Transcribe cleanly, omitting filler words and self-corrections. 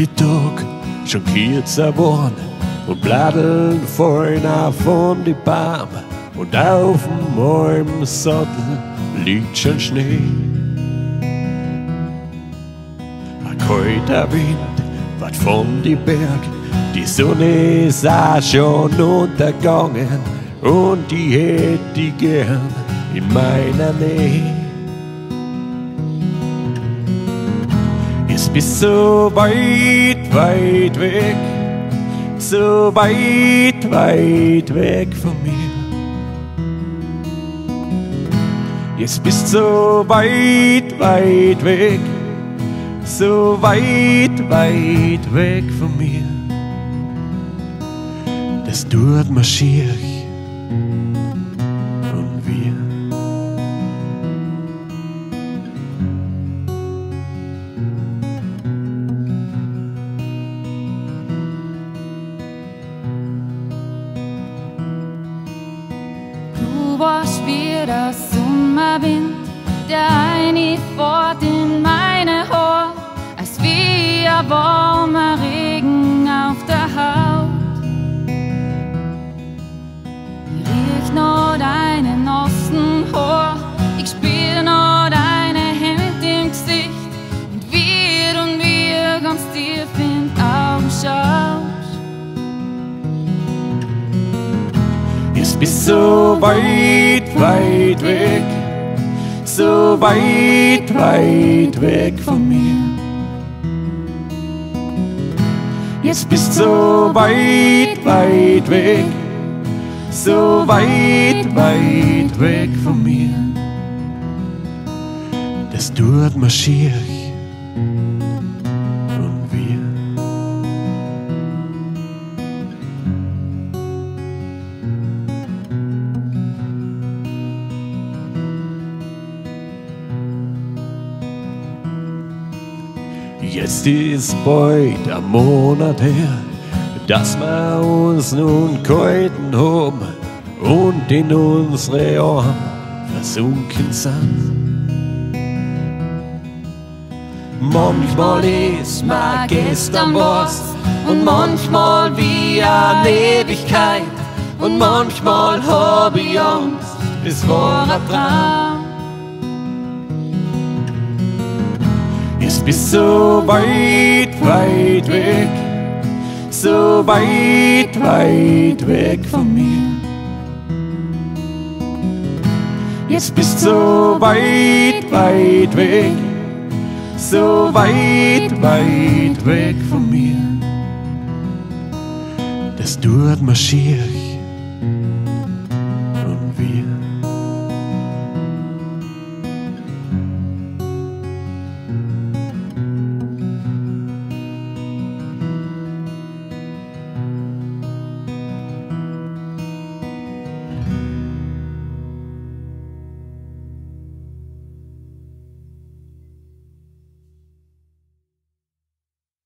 die Tag schon kürzer worden und Bladeln fallen auf von die Baum und auf dem Almsattel liegt schon Schnee. Ein kalter Wind weht von die Berg, die Sonne ist auch schon untergegangen und die hätt ich gern in meiner Nähe. Es bist so weit, weit weg, so weit, weit weg von mir. Jetzt bist so weit, weit weg, so weit, weit weg von mir. Das tut mir schier und wir. Du warst wie der Sommerwind, der einfährt in meine Haare, als wie ein warmer Regen auf der Haut. Ich riech noch deine nassen Haar, ich spür noch deine Hände im Gesicht und wir ganz tief in die Augen schaust. Jetzt bist so weit, weit weg, so weit, weit weg von mir. Jetzt bist so weit, weit weg, so weit, weit weg von mir. Das tut mir schier und wir. Jetzt ist bald ein Monat her, dass wir uns nun gehalten haben und in unsere Arme versunken sind. Manchmal ist mir gestern was und manchmal wie eine Ewigkeit und manchmal hab ich Angst, es war ein Traum. Jetzt bist so weit, weit weg, so weit, weit weg von mir. Jetzt bist so weit, weit weg, so weit, weit weg von mir. Das tut mir schier